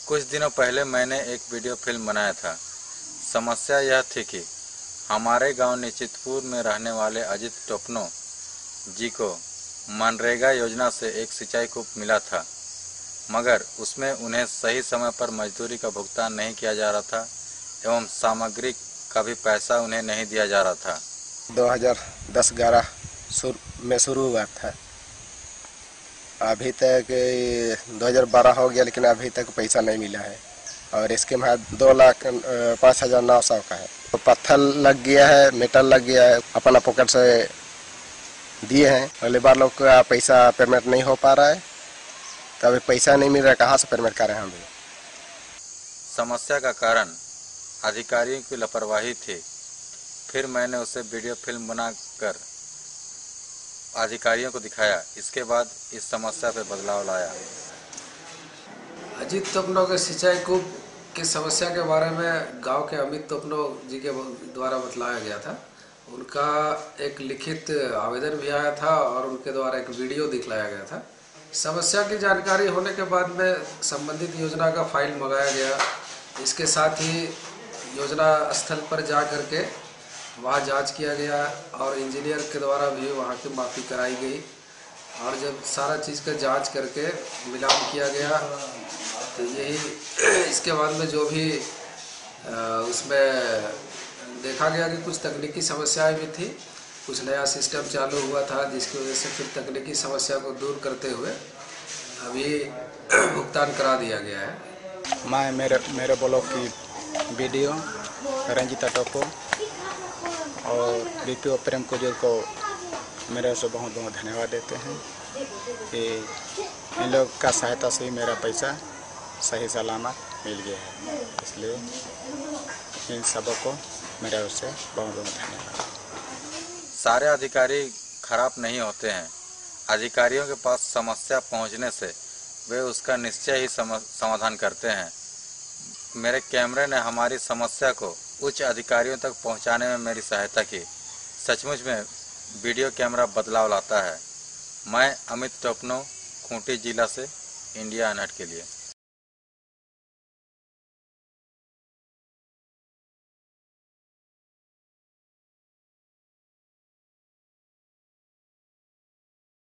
कुछ दिनों पहले मैंने एक वीडियो फिल्म बनाया था। समस्या यह थी कि हमारे गांव निश्चितपुर में रहने वाले अजित टोपनो जी को मनरेगा योजना से एक सिंचाई कूप मिला था, मगर उसमें उन्हें सही समय पर मजदूरी का भुगतान नहीं किया जा रहा था एवं सामग्री का भी पैसा उन्हें नहीं दिया जा रहा था। 2010-11 में शुरू हुआ था। अभी तक 2012 हो गया, लेकिन अभी तक पैसा नहीं मिला है। और इसके बाद 2,05,900 का है। तो पत्थर लग गया है, मेटल लग गया है, अपना पॉकेट से दिए हैं। और लेबर लोग का पैसा पेमेंट नहीं हो पा रहा है, तो अभी पैसा नहीं मिल रहा है, कहाँ से पेमेंट करें हम भी। समस्या का कारण अधिकारियों की लापरवाही थी। फिर मैंने उसे वीडियो फिल्म बनाकर अधिकारियों को दिखाया। इसके बाद इस समस्या पे बदलाव लाया। अजित टोपनो के सिंचाई कूप की समस्या के बारे में गांव के अमित टोपनो जी के द्वारा बतलाया गया था। उनका एक लिखित आवेदन भी आया था और उनके द्वारा एक वीडियो दिखलाया गया था। समस्या की जानकारी होने के बाद में संबंधित योजना का फाइल मंगाया गया। इसके साथ ही योजना स्थल पर जा करके वहाँ जांच किया गया और इंजीनियर के द्वारा भी वहाँ की मापी कराई गई। और जब सारा चीज़ का जांच करके मिलान किया गया तो यही इसके बाद में जो भी उसमें देखा गया कि कुछ तकनीकी समस्याएं भी थी, कुछ नया सिस्टम चालू हुआ था, जिसकी वजह से फिर तकनीकी समस्या को दूर करते हुए अभी भुगतान करा दिया गया है। मैं मेरे ब्लॉग की वीडियो रंजिता टोपो और बीपीओ प्रेम कुजूर को मेरे से बहुत बहुत धन्यवाद देते हैं कि इन लोग का सहायता से ही मेरा पैसा सही सलामत मिल गया है। इसलिए इन सबों को मेरा उससे बहुत बहुत धन्यवाद। सारे अधिकारी खराब नहीं होते हैं। अधिकारियों के पास समस्या पहुंचने से वे उसका निश्चय ही समाधान करते हैं। मेरे कैमरे ने हमारी समस्या को उच्च अधिकारियों तक पहुंचाने में मेरी सहायता की। सचमुच में वीडियो कैमरा बदलाव लाता है। मैं अमित टोपनो, खूंटी जिला से, इंडिया अनहट के लिए।